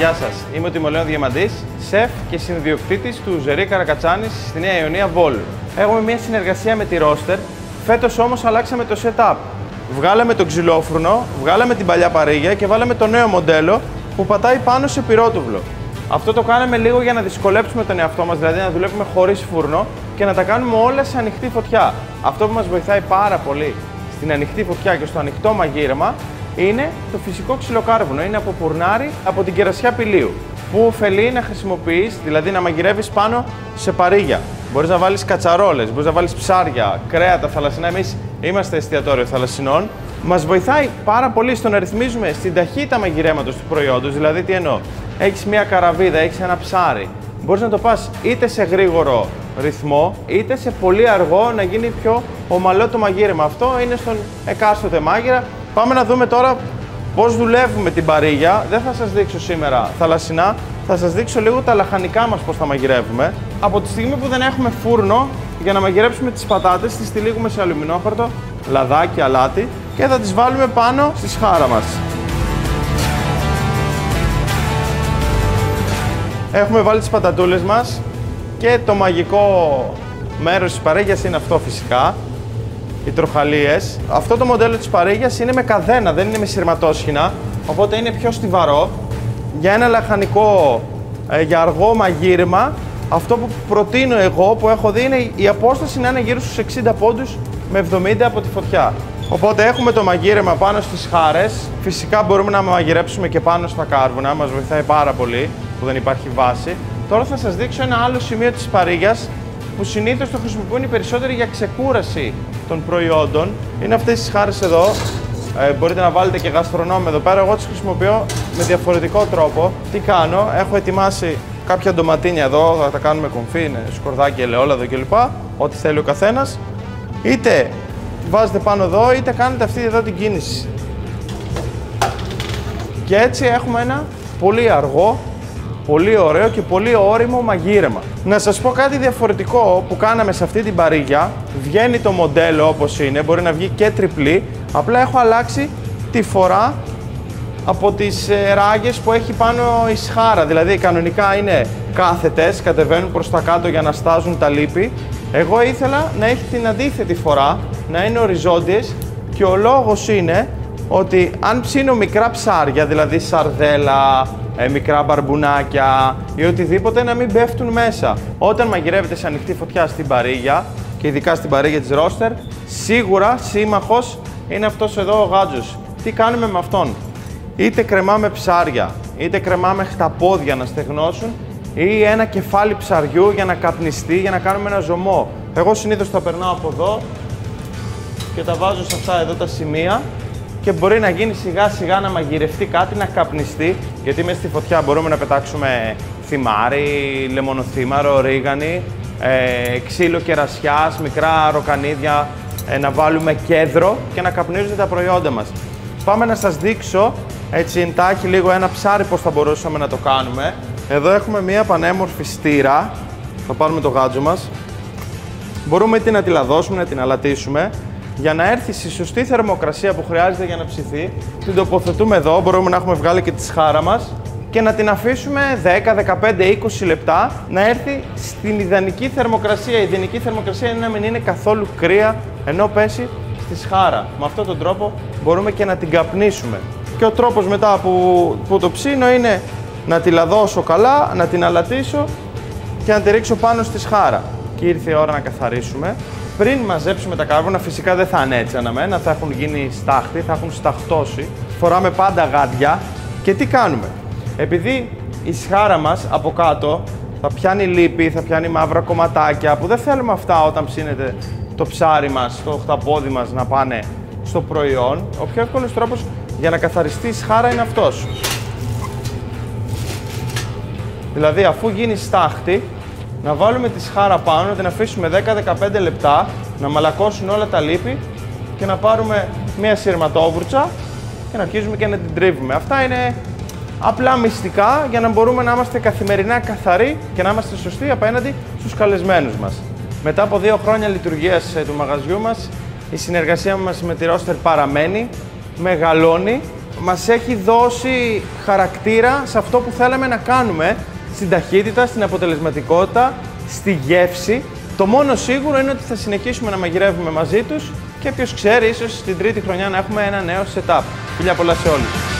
Γεια σας, είμαι ο Τιμολέων Διαμαντής, σεφ και συνδιοκτήτης του Ζερί Καρακατσάνης στη Νέα Ιωνία Βόλου. Έχουμε μια συνεργασία με τη Roster, φέτος όμως αλλάξαμε το setup. Βγάλαμε το ξυλόφουρνο, βγάλαμε την παλιά παρήγια και βάλαμε το νέο μοντέλο που πατάει πάνω σε πυρότουβλο. Αυτό το κάναμε λίγο για να δυσκολέψουμε τον εαυτό μας, δηλαδή να δουλεύουμε χωρίς φούρνο και να τα κάνουμε όλα σε ανοιχτή φωτιά. Αυτό που μας βοηθάει πάρα πολύ στην ανοιχτή φωτιά και στο ανοιχτό μαγείρεμα είναι το φυσικό ξυλοκάρβουνο. Είναι από πουρνάρι από την κερασιά πηλίου. Που ωφελεί να χρησιμοποιείς, δηλαδή να μαγειρεύεις πάνω σε παρήγια. Μπορείς να βάλεις κατσαρόλες, μπορείς να βάλεις ψάρια, κρέατα, θαλασσινά. Εμείς είμαστε εστιατόριο θαλασσινών. Μας βοηθάει πάρα πολύ στο να ρυθμίζουμε στην ταχύτητα μαγειρέματος του προϊόντος. Δηλαδή, τι εννοώ, έχεις μια καραβίδα, έχεις ένα ψάρι. Μπορείς να το πας είτε σε γρήγορο ρυθμό, είτε σε πολύ αργό να γίνει πιο ομαλό το μαγείρεμα. Αυτό είναι στον εκάστοτε μάγειρα. Πάμε να δούμε τώρα πώς δουλεύουμε την παρήγια. Δεν θα σας δείξω σήμερα θαλασσινά, θα σας δείξω λίγο τα λαχανικά μας πώς τα μαγειρεύουμε. Από τη στιγμή που δεν έχουμε φούρνο, για να μαγειρέψουμε τις πατάτες, τις τυλίγουμε σε αλουμινόχαρτο, λαδάκι, αλάτι και θα τις βάλουμε πάνω στη σχάρα μας. Έχουμε βάλει τις πατατούλες μας και το μαγικό μέρος της παρήγιας είναι αυτό φυσικά. Οι τροχαλίες. Αυτό το μοντέλο της παρήγιας είναι με καδένα, δεν είναι με σειρματόσχηνα, οπότε είναι πιο στιβαρό. Για ένα λαχανικό, για αργό μαγείρεμα, αυτό που προτείνω εγώ, που έχω δει, είναι η απόσταση να είναι γύρω στους 60 πόντους με 70 από τη φωτιά. Οπότε έχουμε το μαγείρεμα πάνω στις χάρες. Φυσικά μπορούμε να μαγειρέψουμε και πάνω στα κάρβουνα, μας βοηθάει πάρα πολύ που δεν υπάρχει βάση. Τώρα θα σας δείξω ένα άλλο σημείο της παρήγιας που συνήθως το χρησιμοποιούν οι περισσότεροι για ξεκούραση των προϊόντων. Είναι αυτές τις χάρες εδώ. Μπορείτε να βάλετε και γαστρονόμ εδώ πέρα. Εγώ τις χρησιμοποιώ με διαφορετικό τρόπο. Τι κάνω, έχω ετοιμάσει κάποια ντοματίνια εδώ, θα τα κάνουμε κομφί, σκορδάκι, ελαιόλαδο κλπ. Ό,τι θέλει ο καθένας. Είτε βάζετε πάνω εδώ, είτε κάνετε αυτή εδώ την κίνηση. Και έτσι έχουμε ένα πολύ αργό, πολύ ωραίο και πολύ ώριμο μαγείρεμα. Να σας πω κάτι διαφορετικό που κάναμε σε αυτή την παρήγια. Βγαίνει το μοντέλο όπως είναι, μπορεί να βγει και τριπλή. Απλά έχω αλλάξει τη φορά από τις ράγες που έχει πάνω η σχάρα. Δηλαδή κανονικά είναι κάθετες, κατεβαίνουν προς τα κάτω για να στάζουν τα λίπη. Εγώ ήθελα να έχει την αντίθετη φορά, να είναι οριζόντιες και ο λόγος είναι ότι αν ψήνω μικρά ψάρια, δηλαδή σαρδέλα, μικρά μπαρμπουνάκια ή οτιδήποτε, να μην πέφτουν μέσα. Όταν μαγειρεύετε σε ανοιχτή φωτιά στην παρήγια και ειδικά στην παρήγια της Roster, σίγουρα σύμμαχος είναι αυτός εδώ ο γάτζος. Τι κάνουμε με αυτόν? Είτε κρεμάμε ψάρια, είτε κρεμάμε χταπόδια να στεγνώσουν ή ένα κεφάλι ψαριού για να καπνιστεί, για να κάνουμε ένα ζωμό. Εγώ συνήθως τα περνάω από εδώ και τα βάζω σε αυτά εδώ τα σημεία και μπορεί να γίνει σιγά σιγά να μαγειρευτεί κάτι, να καπνιστεί, γιατί μέσα στη φωτιά μπορούμε να πετάξουμε θυμάρι, λεμονοθύμαρο, ρίγανη, ξύλο κερασιάς, μικρά ροκανίδια, να βάλουμε κέδρο και να καπνίζονται τα προϊόντα μας. Πάμε να σας δείξω έτσι εντάχει λίγο ένα ψάρι πώς θα μπορούσαμε να το κάνουμε. Εδώ έχουμε μία πανέμορφη στήρα, θα πάρουμε το γάτζο μας. Μπορούμε είτε να τη λαδώσουμε, να την αλατίσουμε. Για να έρθει στη σωστή θερμοκρασία που χρειάζεται για να ψηθεί, την τοποθετούμε εδώ, μπορούμε να έχουμε βγάλει και τη σχάρα μας και να την αφήσουμε 10, 15, 20 λεπτά να έρθει στην ιδανική θερμοκρασία. Η ιδανική θερμοκρασία είναι να μην είναι καθόλου κρύα ενώ πέσει στη σχάρα. Με αυτόν τον τρόπο μπορούμε και να την καπνίσουμε. Και ο τρόπος μετά που το ψήνω είναι να τη λαδώσω καλά, να την αλατίσω και να τη ρίξω πάνω στη σχάρα. Και ήρθε η ώρα να καθαρίσουμε. Πριν μαζέψουμε τα κάρβουνα, φυσικά δεν θα είναι έτσι αναμένα, θα έχουν γίνει στάχτη, θα έχουν σταχτώσει. Φοράμε πάντα γάντια και τι κάνουμε? Επειδή η σχάρα μας από κάτω θα πιάνει λίπη, θα πιάνει μαύρα κομματάκια που δεν θέλουμε αυτά όταν ψήνεται το ψάρι μας, το χταπόδι μας να πάνε στο προϊόν, ο πιο εύκολος τρόπος για να καθαριστεί η σχάρα είναι αυτός. Δηλαδή αφού γίνει στάχτη, να βάλουμε τη σχάρα πάνω, να την αφήσουμε 10-15 λεπτά, να μαλακώσουν όλα τα λίπη και να πάρουμε μία σειρματόβουρτσα και να αρχίζουμε και να την τρίβουμε. Αυτά είναι απλά μυστικά για να μπορούμε να είμαστε καθημερινά καθαροί και να είμαστε σωστοί απέναντι στους καλεσμένους μας. Μετά από 2 χρόνια λειτουργίας του μαγαζιού μας, η συνεργασία μας με τη Roster παραμένει, μεγαλώνει. μας έχει δώσει χαρακτήρα σε αυτό που θέλαμε να κάνουμε, στην ταχύτητα, στην αποτελεσματικότητα, στη γεύση. Το μόνο σίγουρο είναι ότι θα συνεχίσουμε να μαγειρεύουμε μαζί τους και ποιος ξέρει, ίσως στην τρίτη χρονιά να έχουμε ένα νέο setup. Φιλιά πολλά σε όλους.